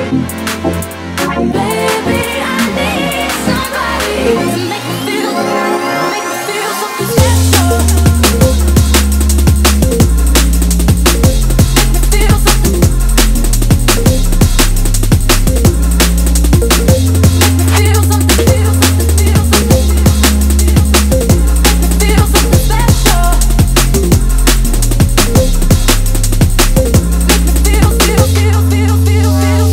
Baby, I need somebody to make me feel something special. Make me feel something. Feel something, feel something, feel something. Feel something special. Make me feel.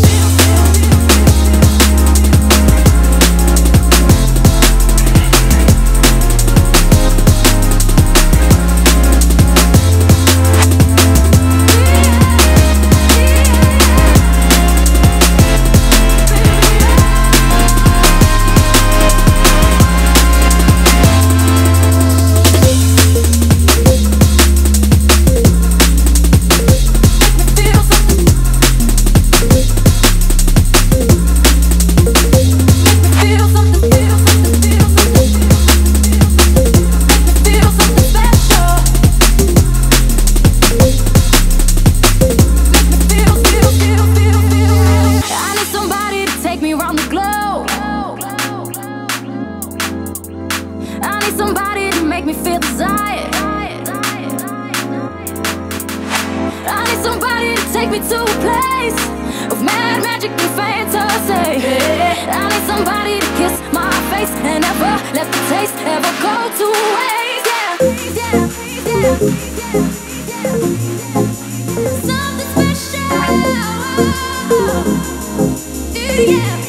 I need somebody to take me around the globe. I need somebody to make me feel desire. I need somebody to take me to a place of mad magic and fantasy. I need somebody to kiss my face and never let the taste ever go to waste. Something special. Yeah.